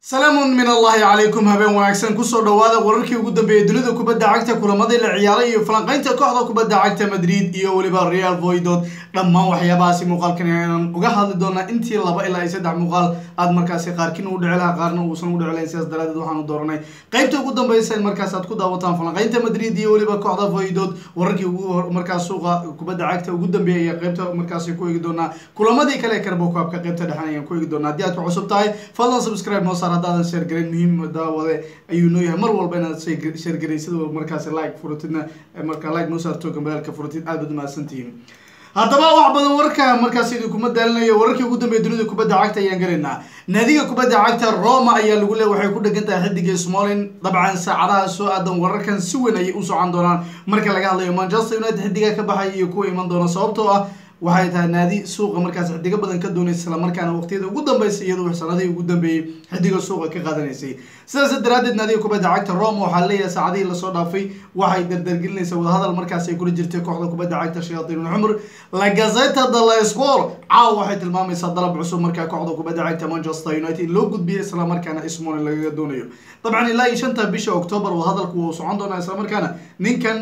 سلام من الله عليكم هبين wanaagsan ku soo dhawaada wararkii ugu dambeeyay dunida kubadda cagta kulamadii la ciyaaray iyo falanqaynta kooxda kubadda cagta Madrid iyo waliba Real Valladolid dhammaan waxyaabahaasi muuqaalkan aan uga hadli doonaa intii 2 ilaa 3 muuqaal aad markaas qaarkiin u dhicilaa qaarna uusan u dhicilayn sidaas daraadeed waxaan u dooranay qaybta ugu dambeysay markaas aad ku daawataan falanqaynta Madrid iyo waliba kooxda Valladolid wararkii ugu markaas suuqa kubadda cagta ugu dambeeyay qaybta markaas ku eegi doonaa kulamadii kale Carabao Cup ka qaybta dhaxanayaan ku eegi doonaa hadii aad ku cusub tahay fadlan subscribe noo saar هذا شير جرين مهم داوده أيونيه مر والبنا شير جرين سيدو مركز لايك فروتنا مركز لايك نوصل توكم بالك فروتين أبد ما سنتين هذا ما واحد بدو وركه مركز سيدو كم دلنا وركه قدام بدون كوبا دعكته ينقلنا نادي كوبا دعكته روما أيال يقول له وحيكون جنت حد جي سمالين طبعا سعرها سوء دم وركن سوينا يقص عندنا مركز لقى الله مانشستر يونايتد حد جي كبحي يكوي من دون صوبته waxay tahay naadi suuqa markaas xidiga badan ka doonaysa isla markaana waqtiyada ugu dambeysay iyadoo sanadii ugu dambeeyay xidiga suuqa ka qaadanaysay sidaas daraadeed naadiga kubadda cagta Roma waxa leeyahay saacadii la soo dhaafay waxay dardargelinaysaa wada hadal markaas ay kula jirtay kooxda kubadda cagta Shayatiin Umar La Gazzetta dello Sport waxay tilmaamaysaa dalab cusub marka kooxda kubadda cagta Manchester United loo gudbiyay isla markaana ismoon laga doonayo طبعا ilaa 5 bisha October wada hadalku uu socon doonaa isla markaana ninkan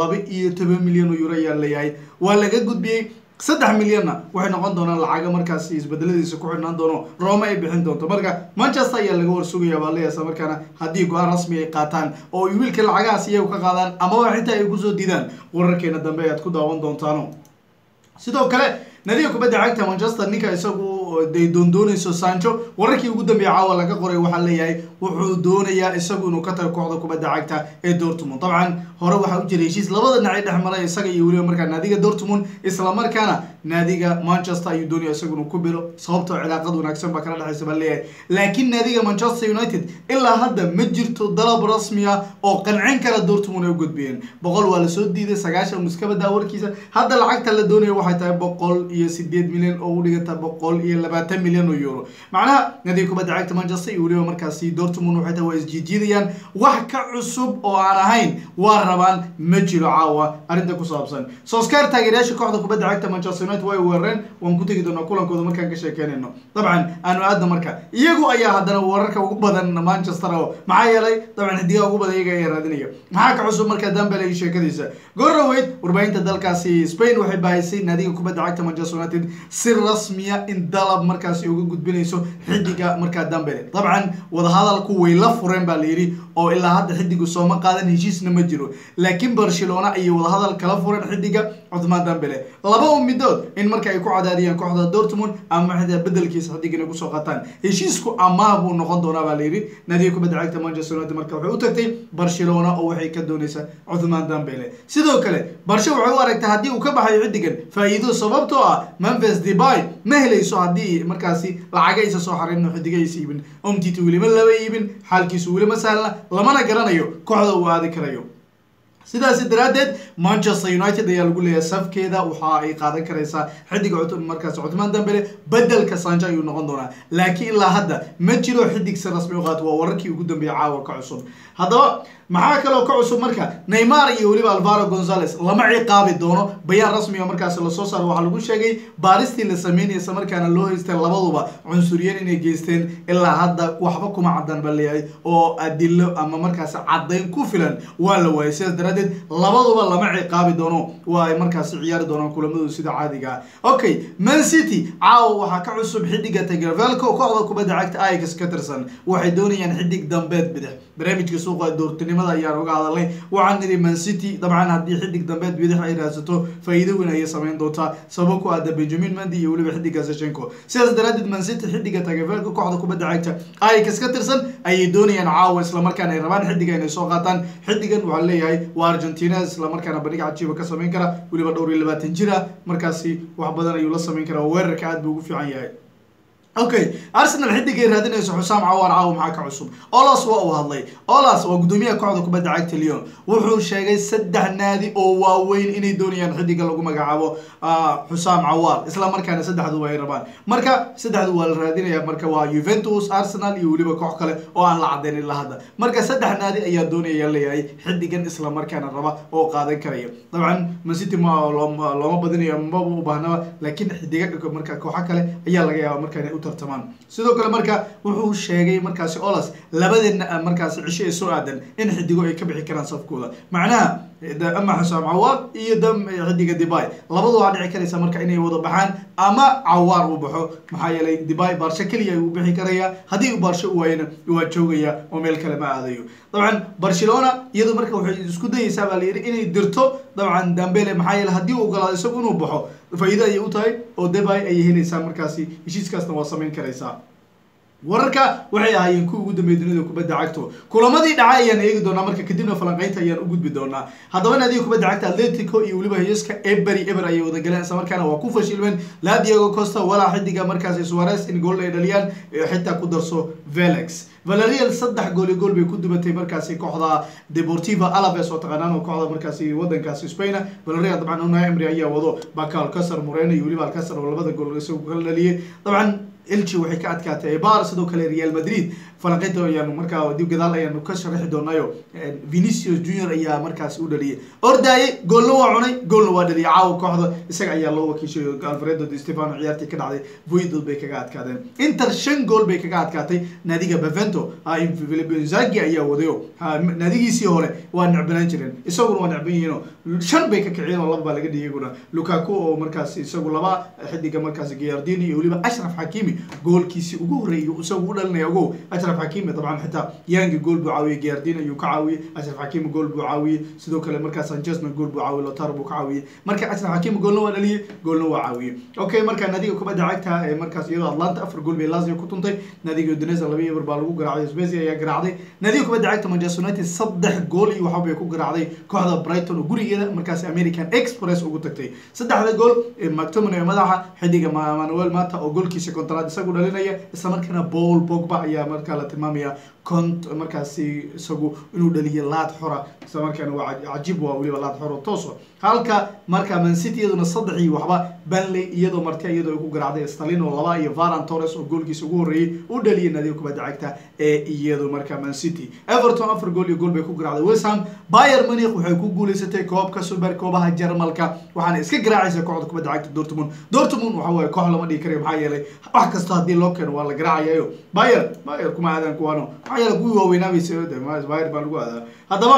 12 milyan euro ayaa leeyahay waa laga gudbiyay 3 milyan waxay noqon doonaan lacag markaas isbedeladiisa ku xidhnaan doono Roma ay bixin doonto marka Manchester ayaa laga warsugayaa baa leeyahay markaana hadii go'aan rasmi ay qaataan oo wiilka lacagaas iyagu ka qaadaan ama xitaa ay ku soo diidaan wararkeena dambe aad ku daawan doontaan sidoo kale nadiga kubadda cagta Manchester ninka isagu day doonayso Sancho wararkii ugu dambeeyay caawa laga qoray waxa leeyahay wuxuu doonayaa isagu inuu ka tago kooxda kubadda cagta ee Dortmund طبعا hore waxa u jiray heshiis labada dhinac dhexmaray isaga iyo waliba markaa naadiga Dortmund isla markaana naadiga Manchester ayuu doonayaa isagu inuu ku biro sababtoo cilaaqad wanaagsan ba kala dhaxaysa baa leeyahay laakiin naadiga Manchester United ilaa hadda ma jirto dalab rasmi ah oo qancin kara Dortmund ay u gudbiyeen 100 waa la soo diiday 9 muskabada warkiisa hadda lacagta la doonayo waxay tahay 108 milyan oo u dhigata 120 milyan euro macnaha naadiga kubadda cagta Manchester iyo waliba markaas Dortmund waxay tahay isjiidiyaan wax ka cusub oo aan ahayn waa rabaan ma jiro caawa arinta ku saabsan Solskjaer taageerayaasha kooxda kubadda cagta Manchester United way weerareen waan ku tagi doonaa kulankooda markaan ka sheekeynayno طبعا aanu aadna marka iyagu ayaa hadana wararka ugu badan Manchester oo maxaa yeelay طبعا hadiga ugu badan iyaga ay raadinayo maxaa ka cusub marka Dembele ay sheekadiisa goorweyd warbaahinta dalkaasi Spain waxay baahisay naadiga kubadda cagta Manchester United si rasmi ah in dalab markaas uga gudbinayso xidiga marka Dembele طبعا wada hadalku way la fureen baa leeyri oo ilaa hadda xidigu soo ma qaadan heshiisna ma jiro laakiin Barcelona ay wada hadal kala fureen xidiga Ousmane Dembele laba umidood in marka ay ku cadaadiyaan kooxda Dortmund ama xidda bedelkiisa xidigana ku soo qataan heshiisku ama buu noqon doonaa baa leeyri naadiga kubadda cagta Manchester United marka waxay u tagtay Barcelona oo waxay ka doonaysaa Ousmane Dembele sidoo kale Barcelona waxay u aragtay hadii uu ka baxayo xidigan faa'iido sababtoo ah Memphis Depay ma helayso hadii markaasi lacagaysa soo xarino xidigaysa ibn umtiti wali ma laba ibn xalkiisu wali ma sahla lamana garanayo kooxda uu aadi karayo sidaas daraadeed Manchester United ayaa lagu leeyahay safkeeda waxa ay qaadan kareysaa xidig cusub markaas Ousmane Dembele bedelka Sancho ayuu noqon doonaa laakiin ilaa hadda ma jiro xidig si rasmi ah waa wararkii ugu dambeeyay caawa ka cusub hadaba maxaa kale oo ka cusub marka Neymar iyo waliba Alvaro Gonzalez lama ciqaabi doono bayaan rasmi ah markaas la soo saaray waxa lagu sheegay baaristii la sameeyay isla markaana loo haystay labaduba cunsuriyeen inay geysteen ilaa hadda waxba kuma cadan baleeyay oo adillo ama markaas cadeyn ku filan waa la waayay sidaas daraadeed labaduba lama ciqaabi doono waa ay markaas ciyaari doonaan kulamadu sida caadiga okay Man City caawa waxa ka cusub xidiga Tagliafico kooxda kubadda cagta Ajax ka tirsan waxay doonayaan xidig dambeed bidix barnaamijka suuqa doortinimada ayaa uga hadalnay waxaan niri Man City dabcan hadii xidig dambeed bidix ay raadsato faa'iido weyn ay sameyn doontaa sabab ku aad Benjamin Mendy iyo waliba xidiga Zinchenko sidaas daraadeed Man City xidiga Tagliafico kooxda kubadda cagta Ajax ka tirsan ay doonayaan caawa isla markaana ay rabaan xidiga inay soo qaataan xidigan waxa leeyahay waa Argentina isla markaana bandhig cajiib ka sameyn kara waliba dhowr 20 jira markaasi wax badan ayuu la sameyn karaa weerarka aad buu ugu fiican yahay okay Arsenal xidigay raadinayso Xusaam Cawaar caawa maxaa ka cusub Olas waa uu hadlay Olas waa gudoomiyaha kooxda kubadda cagta Lyon wuxuu sheegay 3 naadi oo waaweyn inay doonayaan xidiga lagu magacaabo Xusaam Cawaar isla markaana saddexdu way rabaan marka saddexdu waa la raadinayaa marka waa Juventus Arsenal iyo waliba koox kale oo aan la cadeyn ilaa hadda marka 3 naadi ayaa doonaya leeyahay xidigan isla markaana raba oo qaadan karayo dabcan Man City ma looma badinayo ma u baahnaa laakiin xidiga marka koox kale ayaa laga yaabaa marka tartamaan sidoo kale marka wuxuu sheegay markaasi Olas labadeena markaasi cisho ay soo aadan in xidigo ay ka bixi karaan safkooda macnaha ama Xusam Cawaar iyo dam xidiga Dubai labadu waa dhici karaysa marka inay wada baxaan ama Cawaar uu baxo maxaa yeelay Dubai Barca kaliya uu bixi karaya hadii uu Barca u waayna waa joogaya oo meel kale ma aadayo dabcan Barcelona iyadoo marka waxay isku dayaysaa baa leeyahay inay dirto dabcan Dembele maxaa yeelay hadii uu galaado isagu inuu baxo faa'iido ay u tahay oo Dubai ay helaysaa markaasi heshiiskaasna waa sameyn karaysaa wararka waxay ahaayeen kuwa ugu dambeeyay dunida kubadda cagta kulamadii dhacay ayaan eegi doonaa marka kadibna falanqaynta ayaan u gudbi doonaa haddaba naadiga kubadda cagta Atletico iyo waliba Huesca eber ay wada galeen isla markaana waa ku fashilmeen la Diego Costa wala xidiga markaasi Suarez in gool ay dhaliyaan xitaa ku darso Felix Villarreal 3 gool bay ku dubatay markaasi kooxda Deportivo Alaves oo taqaanaan oo kooxda markaasi wadankaasi Spain Villarreal dabcan Unai Emery ayaa wado Bakal Kasar Moreno iyo waliba Alcácer oo labada gool soo dhaliyay dabcan Elche waxay ka adkaatay Eibar sidoo kale Real Madrid falanqaynta ayaan markaa dib gadaal ayaan ka sharaxi doonaayo Vinicius Junior ayaa markaas u dhaliyay ordaye goolna waa cunay goolna waa dhaliyay caaw kooxda isaga ayaa loo wakiishay Alfredo Di Stefano ciyaartii ka dhacday Voidod bay kaga adkaadeen Inter 5 gool bay kaga adkaatay naadiga Benevento Filippo Inzaghi ayaa wadayo naadigiisii hore waa nacbanaan jireen isaguna waa nacban yihiin 5 bay ka kiciyeen oo laba laga dhigay guna Lukaku oo markaas isagu laba xidiga markaas Giardini iyo waliba Ashraf Hakimi goolkiisii ugu horeeyay isagu u dhalinay ugu Ashraf Hakimi طبعا حتى يانج جول بعاوي جاردين أيو كعاوي أشرف حكيمي جول بعاوي سدو كله مركز سانشيز من جول بعاوي لوتارو بكعاوي مركز أشرف حكيمي جول نوع ليه جول نوع عاوي أوكي مركز نادي كوبا عكتها مركز يلا أتلانتا أفر جول بلازيو كتونتي نادي يودينيز اللي بربالو جرعدي سبيزيا يا جرعدي نادي كوبا عكتها مانشستر يونايتد صدح جول يوحب يكون جرعدي كهذا برايتون وجوري كده مركز أمريكان إكسبريس وجوتكتي صدح هذا جول مكتوب إنه مدحه حديقة مانويل ماتا أو جول كيس كونتراد سجل لنا يا استمر كنا بول بوجبا يا مركز تمامية كنت مركزي سجوا إنه دليل لاد حرة استمر كانوا عجيب وولي لاد حرة توصل halka marka Man City iyaduna sadxii waxba Burnley iyadoo martay iyadoo ku garaacday Sterling oo laba iyo Ferran Torres oo goolkiisa ugu horeeyay u dhaliyay naadiga kubadda cagta ee iyadoo marka Man City Everton 4 gool iyo gool bay ku garaacday West Ham Bayern Munich waxay ku guuleysatay koobka Super Koobaha Jarmalka waxaana iska garaacaysa kooxda kubadda cagta Dortmund waxa way koox lama dhigi karayo maxaa yeelay wax kasta hadii loo keeno waa la garaacayo Bayern kuma aadan kuwano maxaa yeelay kuwii waaweynaa bay soo Bayern baa lagu aadaa haddaba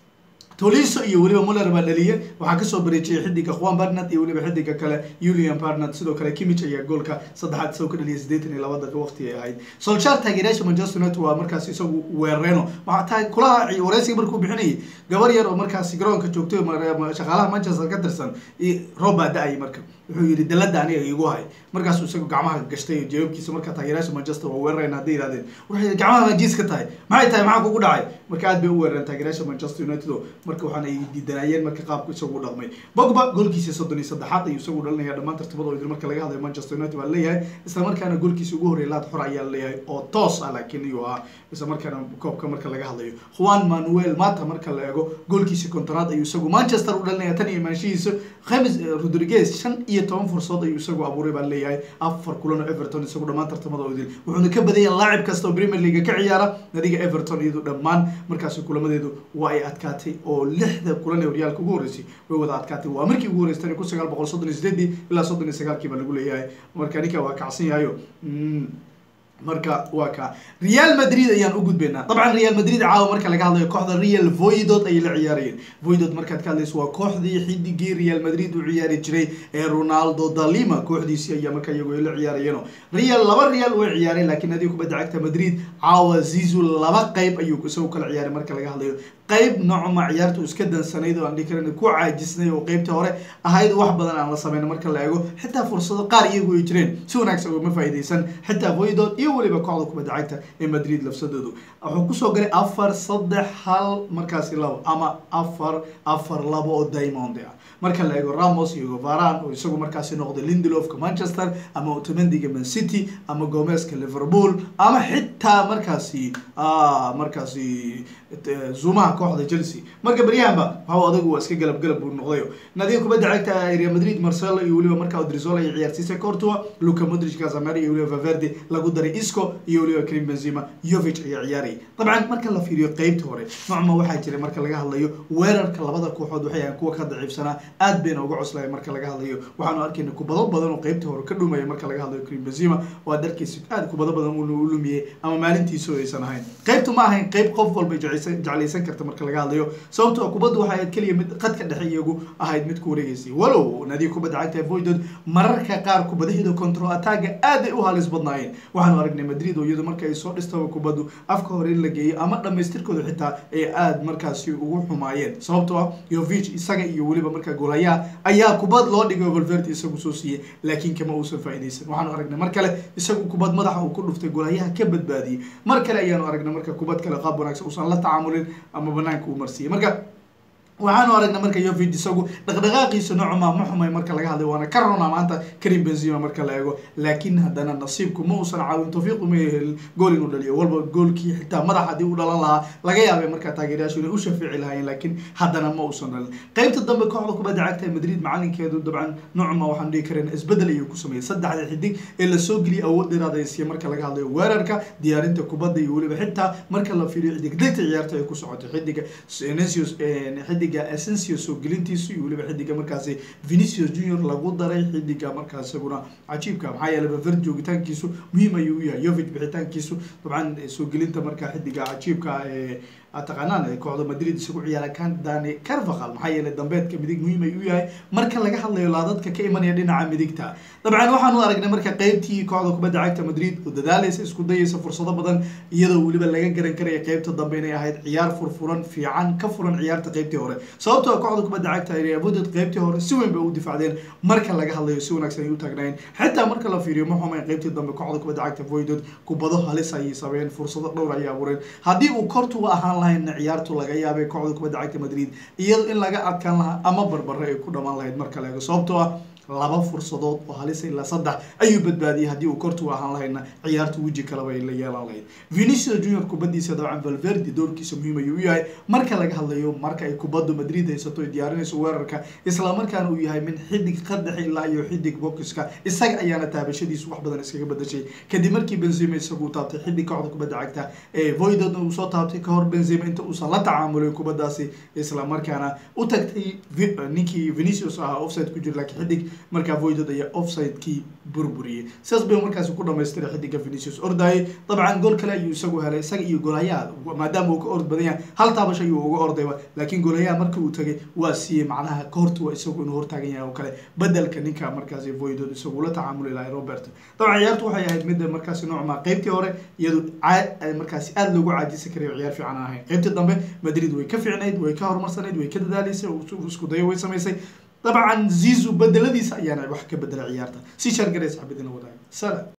Tolisso iyo waliba Muller baa dhaliyay waxa ka soo bareejiyay xidiga Juan Bernat iyo waliba xidiga kale Julian Bernat sidoo kale Kimmich ayaa goolka saddexaad soo ka dhaliyay 82 daqiiqo waqti ay ahayd Solskjaer taageerayaasha Manchester United waa markaas isagu weerareno waxa tahay kulaha wareysiga markuu bixinayay gabar yar oo markaas garoonka joogtay shaqaalaha Manchester ka tirsan Robert Daay markaa wuxuu yiri dalada aniga igu hay markaas uu isagu gacmaha gashtay jeebkiisa marka taageerayaasha Manchester waa weerareen hadii yiraahdeen waxay gacmaha jiis ka tahay maxay kugu dhacay marka aad bay u weerareen taageerayaasha Manchester United marka waxaan ay diidanayeen marka qaabku isagu dhaqmay Pogba goolkiisa 33 ayuu isagu dhalinaya dhammaan tartamada oo marka laga hadlayo Manchester United waa leeyahay isla markaana goolkiisa ugu horeeyay laad xor ayaa leeyahay oo toos ah laakiin iyo isla markaana koobka marka laga hadlayo Juan Manuel Mata marka la eego goolkiisa kontraad ayuu isagu Manchester u dhalinaya tan iyo Manchester James Rodriguez 15 fursad ayuu isagu abuuray baa leeyahay 4 kulan oo Everton isagu dhammaan tartamada oo wuxuuna ka badiyay laacib kasta oo Premier League ka ciyaara nadiga Everton iyadoo dhammaan markaas kulamadeedu waa ay adkaatay oo 6 kulan ee Real ugu horeysay way wada adkaatay waa markii ugu horeysay 1938 ilaa 39 kiiba lagu leeyahay marka ninka waa kacsan yahayo marka waa ka Real Madrid ayaan u gudbeynaa dabcan Real Madrid caawa marka laga hadlayo kooxda Real Voidod ay la ciyaarayeen Voidod markaad ka hadlayso waa kooxdii xidigii Real Madrid u ciyaari jiray ee Ronaldo da Lima kooxdiisii ayaa marka iyagu la ciyaarayeen Real way ciyaareen laakiin hadii kubadda cagta Madrid caawa Zizou laba qayb ayuu soo kala ciyaaray marka laga hadlayo qayb noocma ciyaartu iska dansanayd oo aan dhikarin ku caajisnay oo qaybta hore ahayd wax badan aan la sameyn marka la eego xitaa fursado qaar iyagu ay jireen si wanaagsan uga faa'iideysan xitaa Voidod iyo waliba kooxda kubadda cagta ee Madrid lafsadoodu wuxuu ku soo galay 4-3-1 markaas labo ama 4-4-2 oo Diamond ah marka la eego Ramos iyo Varane oo isagu markaas noqday Lindelof ka Manchester ama Otamendi ka Man City ama Gomez ka Liverpool ama xitaa markaasi Zuma kooxda Chelsea marka baryahanba waxa adagu waa iska galab buu noqday nadiga kubadda cagta Real Madrid Marcelo iyo waliba marka Odriozola iyo ciyaarsiisa Courtois Luka Modric Casemiro iyo waliba Valverde lagu daray Isco iyo waliba Karim Benzema Jovic iyo ciyaari طبعا marka la fiiriyo qaybta hore macma waxa jiray marka laga hadlayo weerarka labada kooxood waxay aan kuwa ka daciifsanaa aad bayna uga cuslay marka laga hadlayo waxaanu arkaynaa kubado badan oo qaybta hore ka dhumaya marka laga hadlayo Karim Benzema waa darkiisa aad kubado badan uu lumiyay ama maalintiisa aysan ahayn qaybtu ma ahayn qayb qof walba jeclaysan karta marka laga hadlayo sababtoo ah kubadu waxa ay kaliya mid qadka dhexe iyagu ahayd mid ku wareegaysay walow nadiga kubadda cagta Voidod mararka qaar kubadaheedu control attack aad ay u halis badnaayeen waxaanu aragnay Madrid oo iyadu markay soo dhistay kubadu afka hore in la geeyo ama dhameystirkooda xitaa ay aad markaasi ugu xumaayeen sababtoo ah Jovic isaga iyo waliba marka goolaya ayaa kubad loo dhigay Valverde isagu soo siiyay laakiin kama uusan faa'iideysan waxaanu aragnay mar kale isagu kubad madaxa uu ku dhuftay goolayaha ka badbaadiyay mar kale ayaanu aragnay marka kubad kale qaab wanaagsan uusan la tacaamulin ama banaanka uu marsiiyay marka waxaanu aragnay marka Jovic isagu dhaqdhaqaaqiisa noocma ma xumay marka laga hadlay waana ka roona maanta Karim Benzema marka la eego laakiin haddana nasiibku ma uusan caawin tawfiiq uma hel gool inuu dhaliyo walba goolkii xitaa madax hadii uu dhalan lahaa laga yaabay marka taageerayaashu inay u shafeeci lahaayeen laakiin haddana ma uusan dhalin qaybta dambe kooxda kubadda cagta Madrid macalinkeedu dabcan noocma waxaan dhihi kareen isbedel ayuu ku sameeyay saddexda xidig ee la soo geliyay awood dheeraad ay siiyay marka laga hadlayo weerarka diyaarinta kubadda iyo waliba xitaa marka la fiiriyo xidigta ciyaarta ay ku socoto xidiga xidiga Asensio soo gelintiisu iyo waliba xidiga markaasi Vinicius Junior lagu daray xidiga markaas isaguna cajiibka maxaa yeelay Valverde joogitaankiisu muhiim ayuu u yahay Jovic bixitaankiisu dabcan soo gelinta marka xidiga cajiibka ataqaanaan kooxda Madrid isagu ciyaara kan Dani Carvajal maxaa yeelay dambeedka midig muhiim ayuu yahay marka laga hadlayo laadadka ka imanaya dhinaca midigta dabcan waxaanu aragnay marka qaybtii kooxda kubadda cagta Madrid oo dadaalaysa isku dayaysa fursado badan iyadoo waliba laga garan karay qaybta dambe inay ahayd ciyaar furfuran fiican ka furan ciyaarta qaybtii hore sababtoo ah kooxda kubadda cagta Real Madrid qaybtii hore si weyn bay u difaacdeen marka laga hadlayo si wanaagsan ay u taagnaayeen xitaa marka la fiiriyo ma xumay qaybtii dambe kooxda kubadda cagta Voidod kubado halis ay sameeyeen fursado dhowr ay abuureen hadii uu Courtois ahaan lahayn ciyaartu laga yaabay kooxda kubadda cagta Madrid iyadoo in laga adkaan lahaa ama barbaro ay ku dhamaan lahayd marka la eego sababtoo ah laba fursadood oo halis ilaa saddex ayuu badbaadiyay hadii uu Courtois ahaan lahayna ciyaartu wiji kale way la yeelan lahayd Vinicius Junior kubadiisa dabcan Valverde doorkiisa muhiim ayuu u yahay marka laga hadlayo marka ay kubaddu Madrid haysato diyaarinayso weerarka isla markaana uu yahay min xidig qadax ilaa iyo xidig boxka isaga ayaana taabashadiisu wax badan iskaga bedeshay kadib markii Benzema isagu taabtay xidig kooxda kubadda cagta Voidod uu soo taabtay ka hor Benzema inta uu la tacaamulay kubadaasi isla markaana u tagtay ninkii Vinicius offside ku jira laakiin xidig marka Voidod ayaa offside-kii burburiyay sidaas bay markaas ku dhameystiray xidiga Vinicius orday dabcan gool kale ayuu isagu helay isaga iyo goolayaha maadaama uu ka ord badan yahay hal taabash ayuu uga ordayba laakiin goolayaha markii uu tagay waa siiyay macnaha Courtois isagu inuu hortaagan yahay oo kale bedelka ninka markaas Voidod isagu la tacaamulay ilaa Roberto dabcan ciyaartu waxay ahayd mid markaas noocma qaybtii hore iyadoo markaas aad loogu caajisi karay ciyaar fiican ahayn qaybtii dambe Madrid way ka fiicnayd way ka horumarsanayd way ka dadaalaysay isku dayo way sameysay طبعا زيزو بدل دي سأيانا وحكي بدل عيارته سي شرقريس حبيدنا وضعي سلام